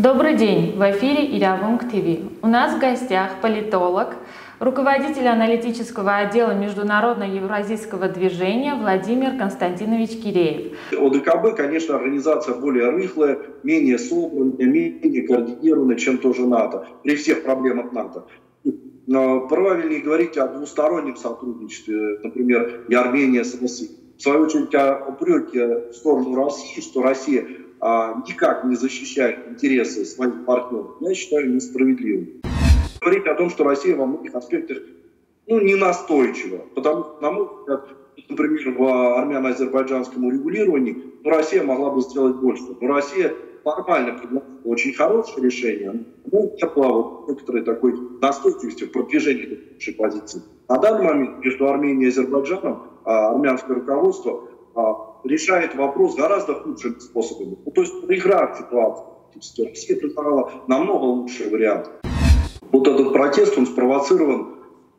Добрый день! В эфире Ирявунг ТВ. У нас в гостях политолог, руководитель аналитического отдела Международно-Евразийского движения Владимир Константинович Киреев. ОДКБ, конечно, организация более рыхлая, менее собранная, менее координированная, чем тоже НАТО, при всех проблемах НАТО. Но правильнее говорить о двустороннем сотрудничестве, например, и Армения с Россией. В свою очередь, упреки в сторону России, что Россия никак не защищает интересы своих партнеров, я считаю несправедливым. Говорить о том, что Россия во многих аспектах не настойчива, потому что, на мой взгляд, например, в армяно-азербайджанском урегулировании Россия могла бы сделать больше. Но Россия формально предложила очень хорошее решение, но не было некоторой такой настойчивости в продвижении нашей позиции. На данный момент между Арменией и Азербайджаном армянское руководство решает вопрос гораздо худшими способами. То есть проиграв ситуацию, Россия предлагала намного лучший вариант. Вот этот протест, он спровоцирован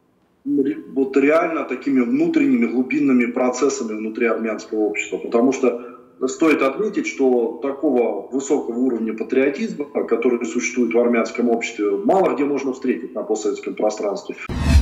реально такими внутренними глубинными процессами внутри армянского общества. Потому что стоит отметить, что такого высокого уровня патриотизма, который существует в армянском обществе, мало где можно встретить на постсоветском пространстве.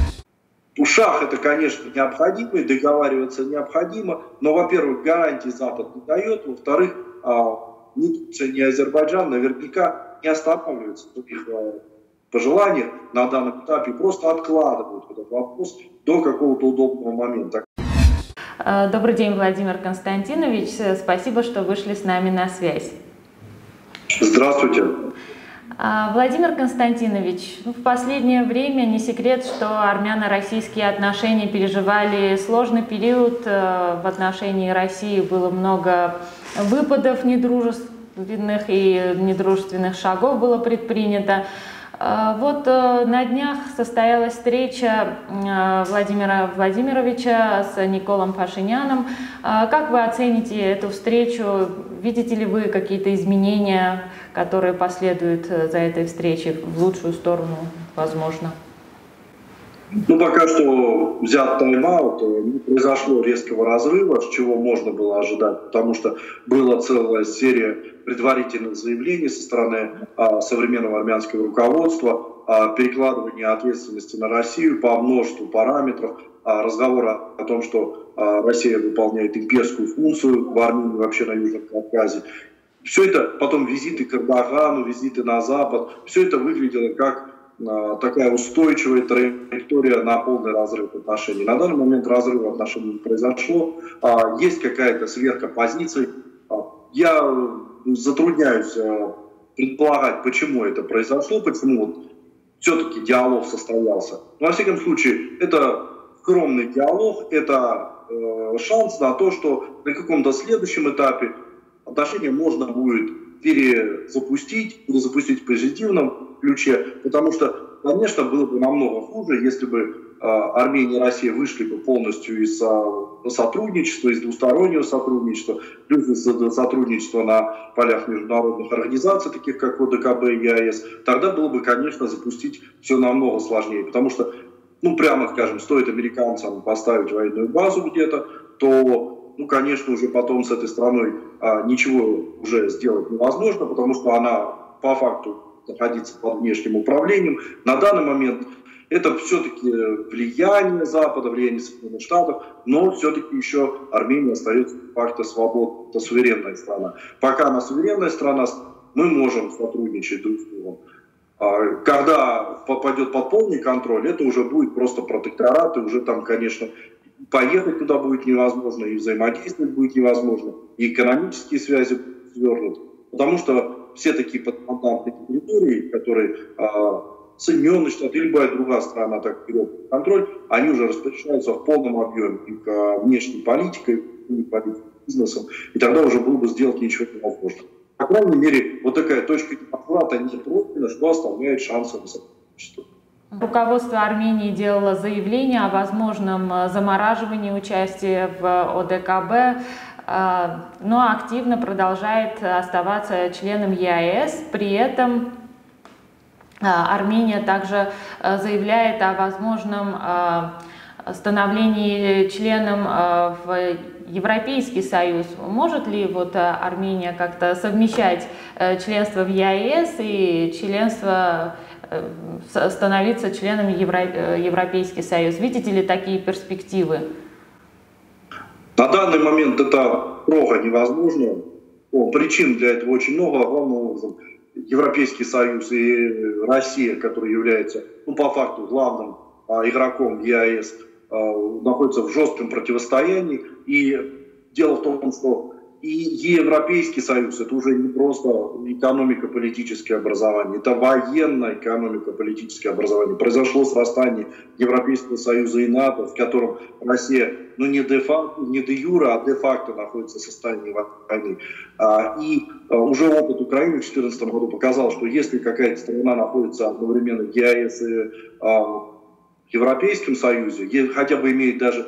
Шаг это, конечно, необходимо, и договариваться необходимо, но, во-первых, гарантий Запад не дает, во-вторых, ни Турция, ни Азербайджан наверняка не останавливаются в своих пожеланиях на данном этапе, просто откладывают этот вопрос до какого-то удобного момента. Добрый день, Владимир Константинович. Спасибо, что вышли с нами на связь. Здравствуйте. Владимир Константинович, в последнее время не секрет, что армяно-российские отношения переживали сложный период. В отношении России было много выпадов недружественных и недружественных шагов было предпринято. Вот на днях состоялась встреча Владимира Владимировича с Николом Пашиняном. Как вы оцените эту встречу? Видите ли вы какие-то изменения, которые последуют за этой встречей в лучшую сторону, возможно? Пока что взят тайм-аут, не произошло резкого разрыва, с чего можно было ожидать, потому что была целая серия предварительных заявлений со стороны современного армянского руководства, перекладывания ответственности на Россию по множеству параметров, разговора о том, что Россия выполняет имперскую функцию в Армении, вообще на Южном Кавказе. Все это, потом визиты к Эрдогану, визиты на Запад, все это выглядело как такая устойчивая траектория на полный разрыв отношений. На данный момент разрыва отношений не произошло. Есть какая-то сверка позиций. Я затрудняюсь предполагать, почему это произошло, почему все-таки диалог состоялся. Но, во всяком случае, это скромный диалог, это шанс на то, что на каком-то следующем этапе отношения можно будет перезапустить, или запустить в позитивном ключе, потому что, конечно, было бы намного хуже, если бы Армения и Россия вышли бы полностью из сотрудничества, из двустороннего сотрудничества, плюс из сотрудничества на полях международных организаций, таких как ОДКБ и ЕАЭС, тогда было бы, конечно, запустить все намного сложнее, потому что, прямо скажем, стоит американцам поставить военную базу где-то, то конечно, уже потом с этой страной ничего уже сделать невозможно, потому что она по факту находится под внешним управлением. На данный момент это все-таки влияние Запада, влияние Соединенных Штатов, но все-таки еще Армения остается фактом свободной, это суверенная страна. Пока она суверенная страна, мы можем сотрудничать друг с другом. Когда попадет под полный контроль, это уже будет просто протекторат, и уже там, конечно, поехать туда будет невозможно, и взаимодействовать будет невозможно, и экономические связи будут свернуты. Потому что все такие подмандатные территории, которые Соединенные Штаты или любая другая страна так берет контроль, они уже распоряжаются в полном объеме и внешней политикой, и бизнесом, и тогда уже было бы сделать ничего невозможно. По крайней мере, вот такая точка невозврата не пройдена, что оставляет шансы на сотрудничество. Руководство Армении делало заявление о возможном замораживании участия в ОДКБ, но активно продолжает оставаться членом ЕАЭС. При этом Армения также заявляет о возможном становлении членом в Европейский Союз. Может ли вот Армения как-то совмещать членство в ЕАЭС и членство, становиться членом Европейский Союз? Видите ли такие перспективы? На данный момент это строго невозможно. Причин для этого очень много. Главным образом, Европейский Союз и Россия, которая является, по факту, главным игроком ЕАЭС, находятся в жестком противостоянии. И дело в том, что и Европейский Союз — это уже не просто экономико-политическое образование, это военное экономико-политическое образование. Произошло срастание Европейского Союза и НАТО, в котором Россия, не де юре, а де факто находится в состоянии войны. И уже опыт Украины в 2014 году показал, что если какая-то страна находится одновременно в ЕАЭС и в Европейском Союзе, хотя бы имеет даже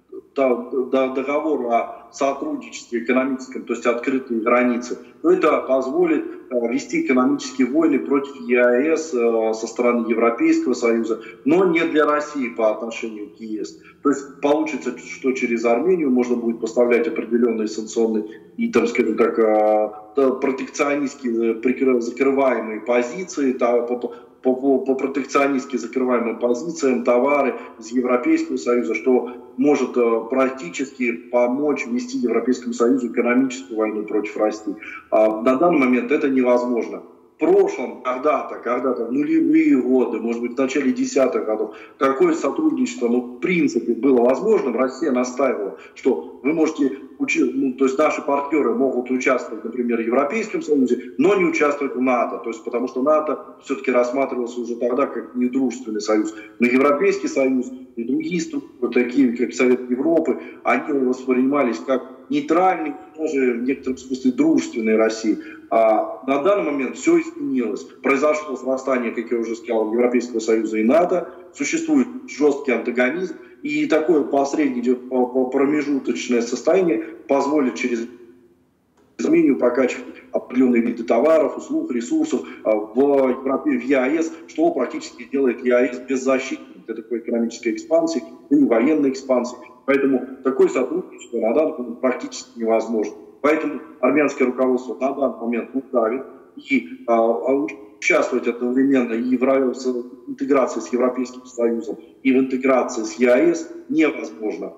договор о сотрудничестве экономическом, то есть открытые границы, то это позволит вести экономические войны против ЕАЭС со стороны Европейского Союза, но не для России по отношению к ЕС. То есть получится, что через Армению можно будет поставлять определенные санкционные и, там, скажем так, протекционистски закрываемые позиции, по протекционистски закрываемым позициям товары из Европейского Союза, что может практически помочь ввести Европейскому Союзу экономическую войну против России. На данный момент это невозможно. В прошлом, когда-то, в нулевые годы, может быть, в начале десятых годов, такое сотрудничество, в принципе, было возможным. Россия настаивала, что вы можете то есть наши партнеры могут участвовать, например, в Европейском Союзе, но не участвовать в НАТО, то есть потому что НАТО все-таки рассматривался уже тогда как недружественный союз. Но Европейский Союз и другие структуры, такие как Совет Европы, они воспринимались как нейтральные, даже в некотором смысле дружественные России. А на данный момент все изменилось. Произошло срастание, как я уже сказал, Европейского Союза и НАТО, существует жесткий антагонизм, и такое посреднее промежуточное состояние позволит через Армению прокачивать определенные виды товаров, услуг, ресурсов в ЕАЭС, что практически делает ЕАЭС беззащитным для такой экономической экспансии и военной экспансии. Поэтому такое сотрудничество на данный момент практически невозможно. Поэтому армянское руководство на данный момент управит и участвовать одновременно и в интеграции с Европейским Союзом, и в интеграции с ЕАЭС невозможно.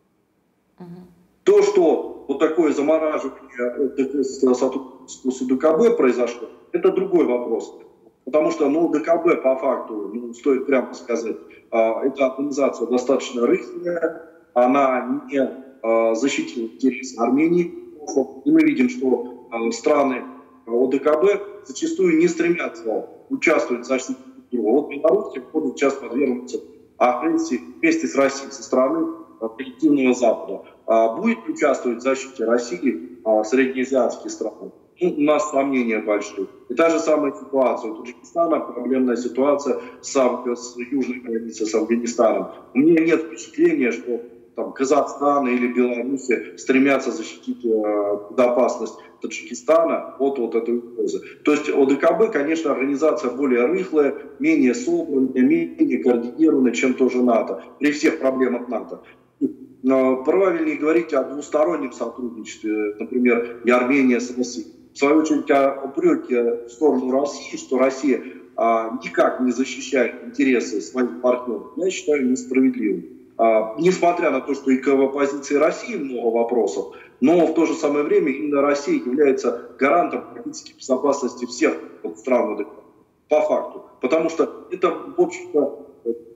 То, что вот такое замораживание сотрудничества с УДКБ произошло, это другой вопрос. Потому что ДКБ по факту, стоит прямо сказать, эта организация достаточно рыхлая, она не защитила интересы Армении. И мы видим, что страны ОДКБ зачастую не стремятся участвовать в защите друг друга. Вот Беларусь будет сейчас подвергнуться агрессии вместе с Россией со стороны коллективного Запада. Будет участвовать в защите России среднеазиатские страны? У нас сомнения большие. И та же самая ситуация у Таджикистана, проблемная ситуация с южной границей с Афганистаном. У меня нет впечатления, что Казахстан или Беларусь стремятся защитить безопасность Таджикистана от этой угрозы. То есть ОДКБ, конечно, организация более рыхлая, менее собранная, менее координированная, чем тоже НАТО, при всех проблемах НАТО. Но правильнее говорить о двустороннем сотрудничестве, например, и Армения с Россией. В свою очередь, упреки в сторону России, что Россия никак не защищает интересы своих партнеров, я считаю несправедливым. Несмотря на то, что и к оппозиции России много вопросов, но в то же самое время именно Россия является гарантом политической безопасности всех стран по факту. Потому что это, в общем-то,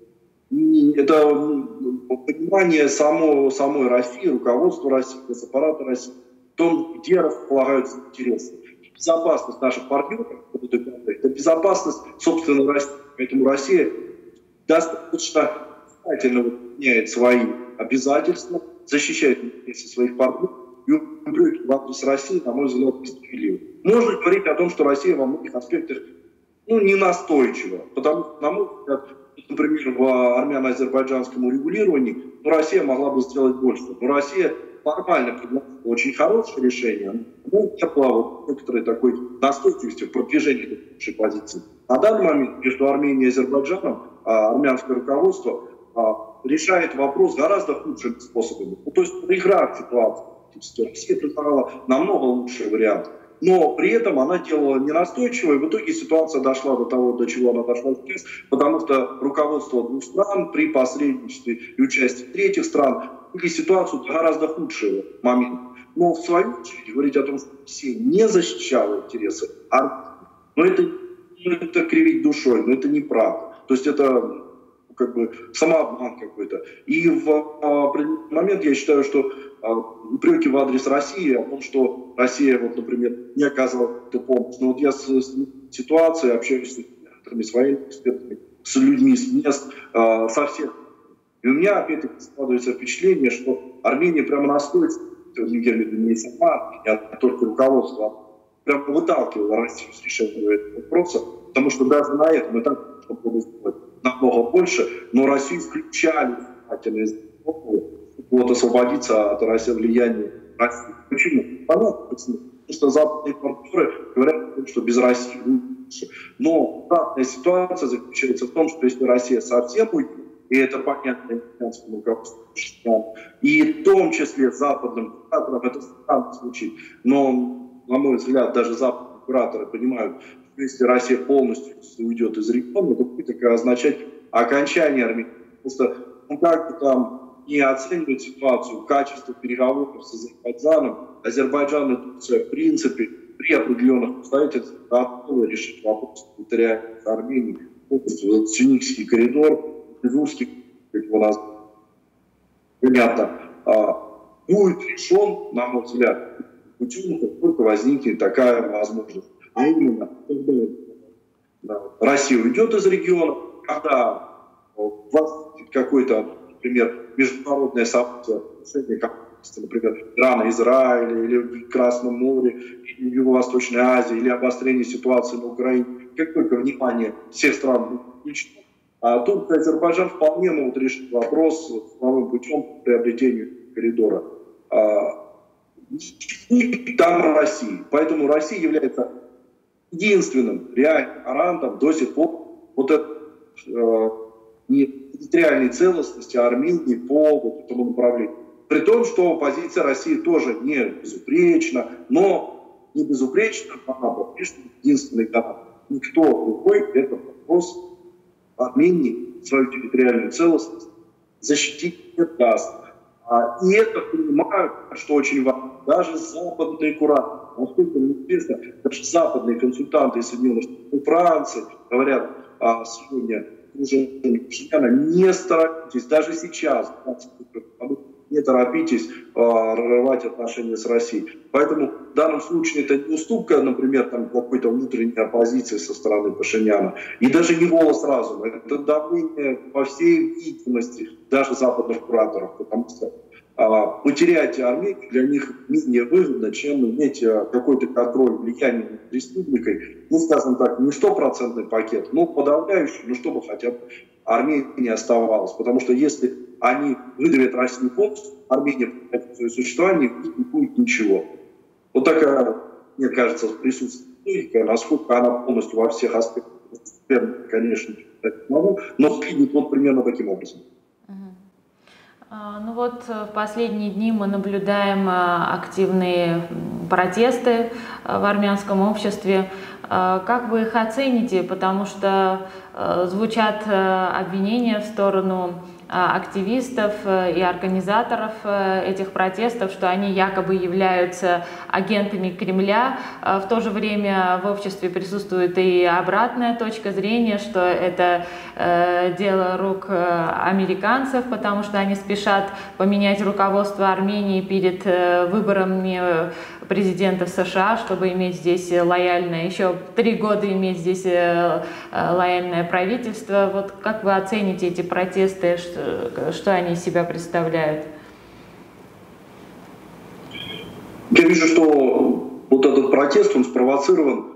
это понимание самой России, руководства России, аппарата России, в том, где располагаются интересы. Безопасность наших партнеров, это безопасность, собственно, России. Поэтому Россия достаточно выполняет свои обязательства, защищает интересы своих партнеров, и упреки в адрес России, на мой взгляд, несправедливы. Можно говорить о том, что Россия во многих аспектах не настойчива, потому что, на мой взгляд, например, в армяно-азербайджанском урегулировании Россия могла бы сделать больше. Но Россия формально предложила очень хорошее решение, но не было некоторой такой настойчивости в продвижении нашей позиции. На данный момент между Арменией и Азербайджаном армянское руководство решает вопрос гораздо худшими способами. Ну, то есть проиграть ситуацию. Россия предлагала намного лучший вариант. Но при этом она делала ненастойчиво, и в итоге ситуация дошла до того, до чего она дошла сейчас, потому что руководство двух стран при посредничестве и участии третьих стран и ситуацию гораздо худшего момента. Но в свою очередь говорить о том, что Россия не защищала интересы Армении, но это кривить душой, но это неправда. То есть это как бы самообман какой-то. И в определенный момент я считаю, что упреки в адрес России о том, что Россия, вот, например, не оказывала эту помощь. Но вот я с ситуацией общаюсь с экспертами, с военными экспертами, с людьми с мест, со всех. И у меня опять-таки складывается впечатление, что Армения прямо настойчиво, не сама, а только руководство, прямо выталкивала Россию с решением этого вопроса, потому что даже на этом этапе можно сделать намного больше, но Россию включали вот освободиться от влияния России. Почему? Понятно, потому что западные партнеры говорят, что без России лучше. Но данная ситуация заключается в том, что если Россия совсем уйдет, и это понятно американскому руководству, и в том числе западным кураторам, это странно звучит, но, на мой взгляд, даже западные кураторы понимают, что если Россия полностью уйдет из региона, то будет такое означать окончание Армении. Просто как бы там не оценивать ситуацию, качество переговоров с Азербайджаном. Азербайджан и Турция, в принципе, при определенных обстоятельствах готовы решить вопрос территориальной Армении. Сюникский коридор, русский, как его назвать, понятно, будет решен, на мой взгляд, путем, как только возникнет такая возможность. А именно, когда Россия уйдет из региона, когда возникнет какой-то, например, международное событие, например, Ирана, Израиля, или в Красном море, или в Юго-Восточной Азии, или обострение ситуации на Украине, как только внимание всех стран будет включено, Турция и Азербайджан вполне могут решить вопрос силовым путем по приобретению коридора. И там России. Поэтому Россия является единственным реальным гарантом до сих пор вот этой территориальной целостности Армении по вот этому направлению. При том, что позиция России тоже не безупречна, но не безупречна, она по-прежнему единственный гарант. Никто другой этот вопрос Армении, свою территориальную целостность, защитить не даст. И это понимают, что очень важно, даже западные кураторы. Насколько мне известно, даже западные консультанты из Соединенных Штатов, Франции говорят сегодня, не торопитесь, даже сейчас, не торопитесь рвать отношения с Россией. Поэтому в данном случае это не уступка, например, там, какой-то внутренней оппозиции со стороны Пашиняна, и даже не голос разума. Это давление по всей видимости даже западных кураторов, потому что потерять Армению для них менее выгодно, чем иметь какой-то контроль влияния над республикой, ну, скажем так, не стопроцентный пакет, но подавляющий, но чтобы хотя бы Армения не оставалась. Потому что если они выдавят Россию полностью, Армения прекратит свое существование, и не будет ничего. Вот такая, мне кажется, присутствует, насколько она полностью во всех аспектах, конечно, не могу, но выглядит вот примерно таким образом. Ну вот в последние дни мы наблюдаем активные протесты в армянском обществе. Как вы их оцените? Потому что звучат обвинения в сторону активистов и организаторов этих протестов, что они якобы являются агентами Кремля. В то же время в обществе присутствует и обратная точка зрения, что это дело рук американцев, потому что они спешат поменять руководство Армении перед выборами президента США, чтобы иметь здесь лояльное, еще 3 года иметь здесь лояльное правительство. Вот как вы оцените эти протесты, что они из себя представляют? Я вижу, что вот этот протест, он спровоцирован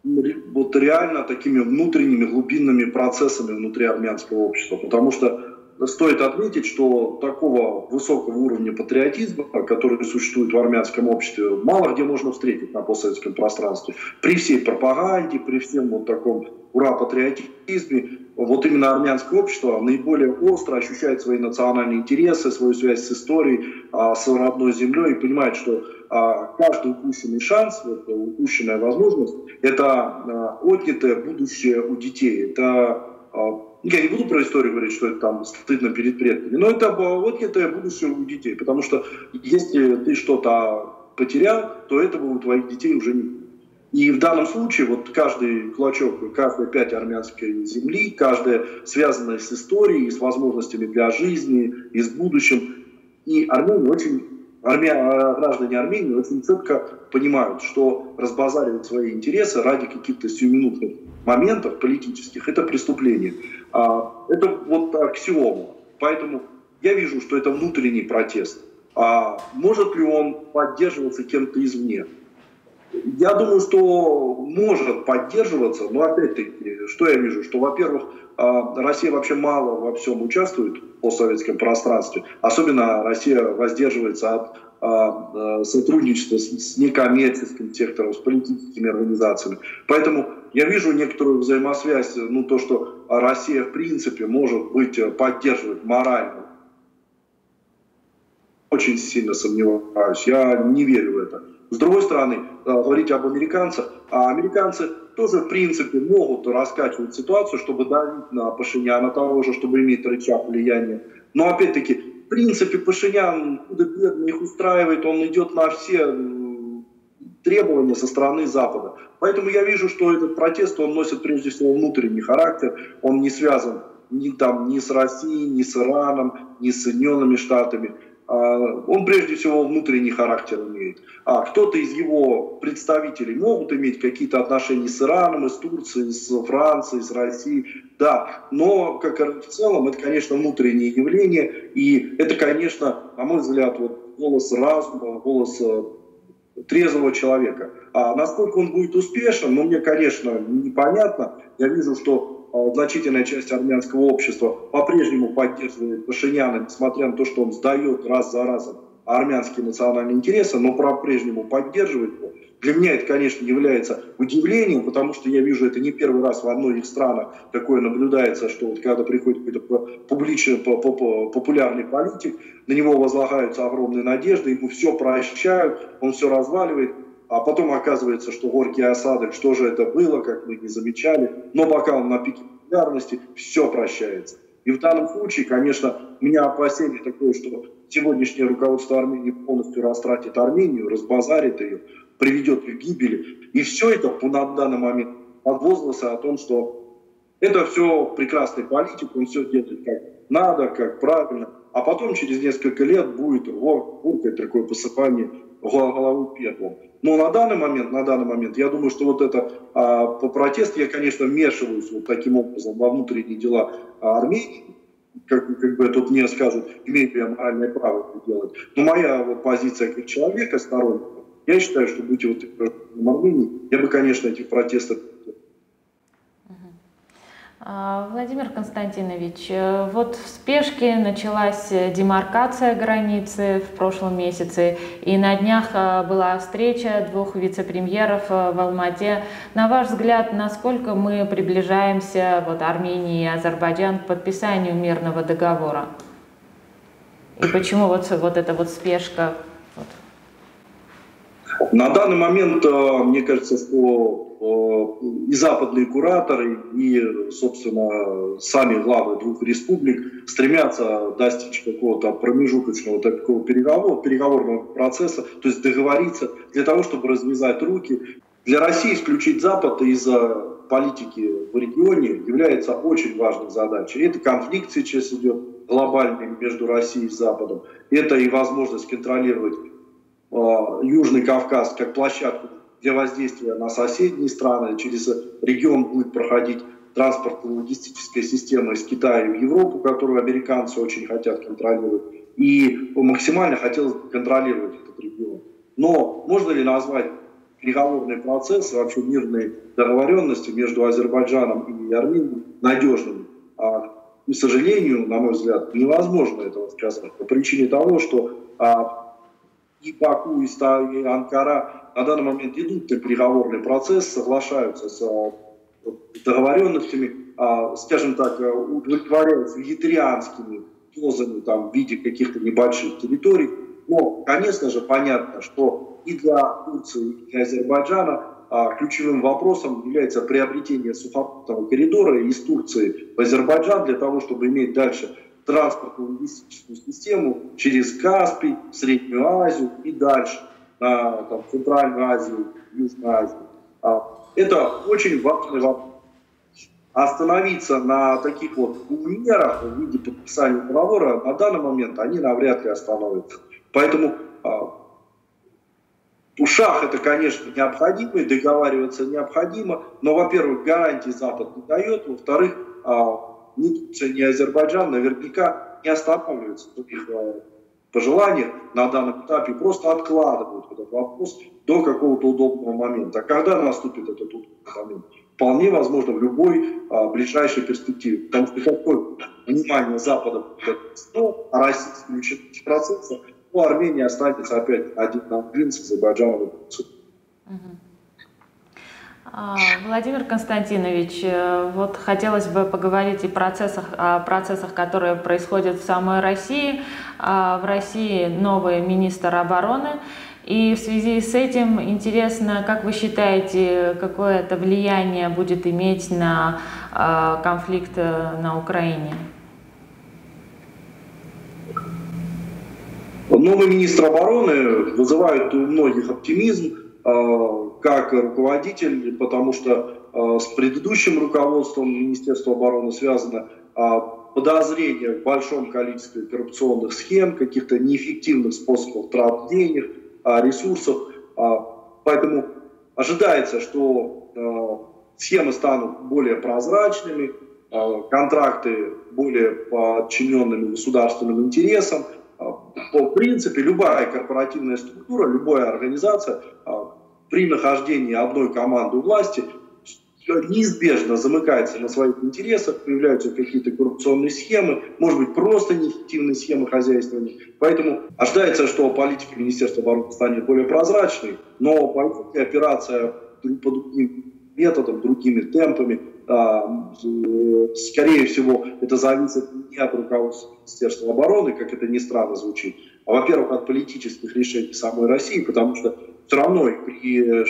вот реально такими внутренними глубинными процессами внутри армянского общества, потому что стоит отметить, что такого высокого уровня патриотизма, который существует в армянском обществе, мало где можно встретить на постсоветском пространстве. При всей пропаганде, при всем вот таком ура-патриотизме, вот именно армянское общество наиболее остро ощущает свои национальные интересы, свою связь с историей, с родной землей и понимает, что каждый упущенный шанс, упущенная возможность, это отнятое будущее у детей. Это, я не буду про историю говорить, что это там стыдно перед предками, но это отнятое будущее у детей, потому что если ты что-то потерял, то этого у твоих детей уже не будет. И в данном случае вот каждый клочок, каждая пять армянской земли, каждая связанная с историей, с возможностями для жизни и с будущим. И граждане Армении очень четко понимают, что разбазаривать свои интересы ради каких-то сиюминутных моментов политических – это преступление. Это вот аксиома. Поэтому я вижу, что это внутренний протест. Может ли он поддерживаться кем-то извне? Я думаю, что может поддерживаться, но опять-таки, что я вижу? Что, во-первых, Россия вообще мало во всем участвует в постсоветском пространстве. Особенно Россия воздерживается от сотрудничества с некоммерческим сектором, с политическими организациями. Поэтому я вижу некоторую взаимосвязь, то, что Россия в принципе может быть поддерживать морально. Очень сильно сомневаюсь, я не верю в это. С другой стороны, говорить об американцах, американцы тоже в принципе могут раскачивать ситуацию, чтобы давить на Пашиняна того же, чтобы иметь рычаг влияния. Но опять-таки, в принципе, Пашинян худо-бедно их устраивает, он идет на все требования со стороны Запада. Поэтому я вижу, что этот протест, он носит прежде всего внутренний характер, он не связан ни с Россией, ни с Ираном, ни с Соединенными Штатами. Он прежде всего внутренний характер имеет. Кто-то из его представителей могут иметь какие-то отношения с Ираном, с Турцией, с Францией, с Россией, да, но как в целом это, конечно, внутреннее явление, и это, конечно, на мой взгляд, вот голос разума, голос трезвого человека. Насколько он будет успешен, мне, конечно, непонятно. Я вижу, что значительная часть армянского общества по-прежнему поддерживает Пашиняна, несмотря на то, что он сдает раз за разом армянские национальные интересы, но по-прежнему поддерживает его. Для меня это, конечно, является удивлением, потому что я вижу, это не первый раз во многих странах такое наблюдается, что вот когда приходит какой-то публичный, популярный политик, на него возлагаются огромные надежды, ему все прощают, он все разваливает. А потом оказывается, что горький осадок, что же это было, как мы не замечали. Но пока он на пике популярности, все прощается. И в данном случае, конечно, у меня опасение такое, что сегодняшнее руководство Армении полностью растратит Армению, разбазарит ее, приведет к гибели. И все это на данный момент под возгласом о том, что это все прекрасный политик, он все делает как надо, как правильно. А потом через несколько лет будет горькое такое посыпание головы пеплом. Но на данный момент, я думаю, что вот это по протесту, я, конечно, вмешиваюсь вот таким образом во внутренние дела Армении, как бы тут мне скажут, имею ли я моральное право это делать. Но моя вот позиция как человека стороннего, я считаю, что будь вот в Армении, я бы, конечно, этих протестов. Владимир Константинович, вот в спешке началась демаркация границы в прошлом месяце, и на днях была встреча двух вице-премьеров в Алмате. На ваш взгляд, насколько мы приближаемся, вот Армения и Азербайджан, к подписанию мирного договора? И почему вот эта вот спешка? На данный момент, мне кажется, что и западные кураторы, и, собственно, сами главы двух республик стремятся достичь какого-то промежуточного такого переговорного процесса, то есть договориться для того, чтобы развязать руки. Для России исключить Запад из политики в регионе является очень важной задачей. Это конфликт сейчас идет глобальный между Россией и Западом. Это и возможность контролировать Южный Кавказ как площадку для воздействия на соседние страны. Через регион будет проходить транспортно-логистическая система из Китая в Европу, которую американцы очень хотят контролировать. И максимально хотелось бы контролировать этот регион. Но можно ли назвать переговорный процесс, вообще мирные договоренности между Азербайджаном и Арменией надежными? к сожалению, на мой взгляд, невозможно этого сказать по причине того, что и Баку, и Анкара на данный момент идут на переговорный процесс, соглашаются с договоренностями, скажем так, удовлетворяются вегетарианскими дозами там, в виде каких-то небольших территорий. Но, конечно же, понятно, что и для Турции, и для Азербайджана ключевым вопросом является приобретение сухопутного коридора из Турции в Азербайджан для того, чтобы иметь дальше транспортную логистическую систему через Каспий, Среднюю Азию и дальше на Центральную Азию, Южную Азию. Это очень важный вопрос. Остановиться на таких вот умерах в виде подписания договора на данный момент они навряд ли остановятся. Поэтому шаг это, конечно, необходимо, и договариваться необходимо, но, во-первых, гарантий Запад не дает, во-вторых, ни Турция, ни Азербайджан наверняка не останавливаются в их пожеланиях на данном этапе, просто откладывают этот вопрос до какого-то удобного момента. А когда наступит этот удобный момент? Вполне возможно в любой ближайшей перспективе. Потому что какое внимание Запада а Россия исключена из процесса, у Армении останется опять один на один с Азербайджаном и Турцией. Владимир Константинович, вот хотелось бы поговорить о процессах, которые происходят в самой России. В России новый министр обороны. И в связи с этим интересно, как вы считаете, какое это влияние будет иметь на конфликт на Украине? Новый министр обороны вызывает у многих оптимизм как руководитель, потому что с предыдущим руководством Министерства обороны связано подозрение в большом количестве коррупционных схем, каких-то неэффективных способов трат денег, ресурсов. Поэтому ожидается, что схемы станут более прозрачными, контракты более подчиненными государственным интересам. В принципе, любая корпоративная структура, любая организация при нахождении одной команды у власти неизбежно замыкается на своих интересах, появляются какие-то коррупционные схемы, может быть, просто неэффективные схемы хозяйствования. Поэтому ожидается, что политика Министерства обороны станет более прозрачной, но политика, операция по другим методам, другими темпами, скорее всего, это зависит не от руководства Министерства обороны, как это ни странно звучит, а, во-первых, от политических решений самой России, потому что все равно при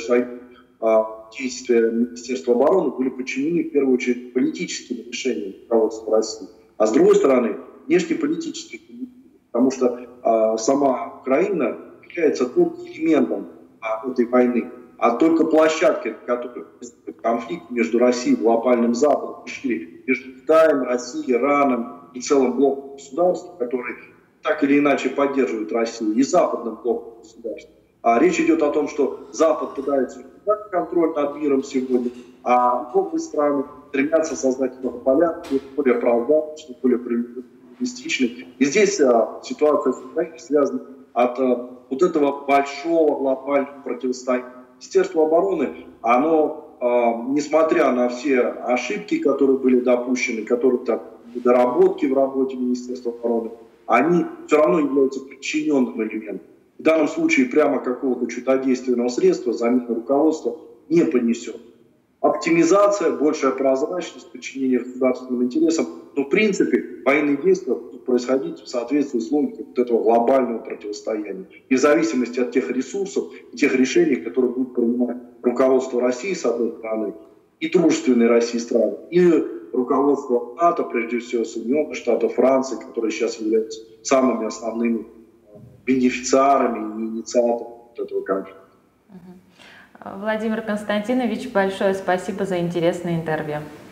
действия Министерства обороны были подчинены в первую очередь политическим решениям руководства России, а с другой стороны внешнеполитических, потому что сама Украина является только элементом этой войны, а только площадкой, на которой происходит конфликт между Россией и глобальным Западом, между Китаем, Россией, Ираном и целым блоком государств, которые так или иначе поддерживают Россию, и западным блоком государств. Речь идет о том, что Запад пытается удержать контроль над миром сегодня, а новые страны стремятся создать порядок, более прозрачный, более плюралистичный. И здесь ситуация связана от вот этого большого глобального противостояния. Министерство обороны, оно, несмотря на все ошибки, которые были допущены, которые там недоработки в работе Министерства обороны, они все равно являются подчиненным элементом. В данном случае прямо какого-то чудодейственного средства замена руководства не понесет. Оптимизация, большая прозрачность, подчинение государственным интересам, но в принципе военные действия будут происходить в соответствии с логикой вот этого глобального противостояния. И в зависимости от тех ресурсов, тех решений, которые будут принимать руководство России с одной стороны, и дружественной России страны, и руководство НАТО, прежде всего Соединенных Штатов, Франции, которые сейчас являются самыми основными бенефициарами и инициаторами этого конфликта. Владимир Константинович, большое спасибо за интересное интервью.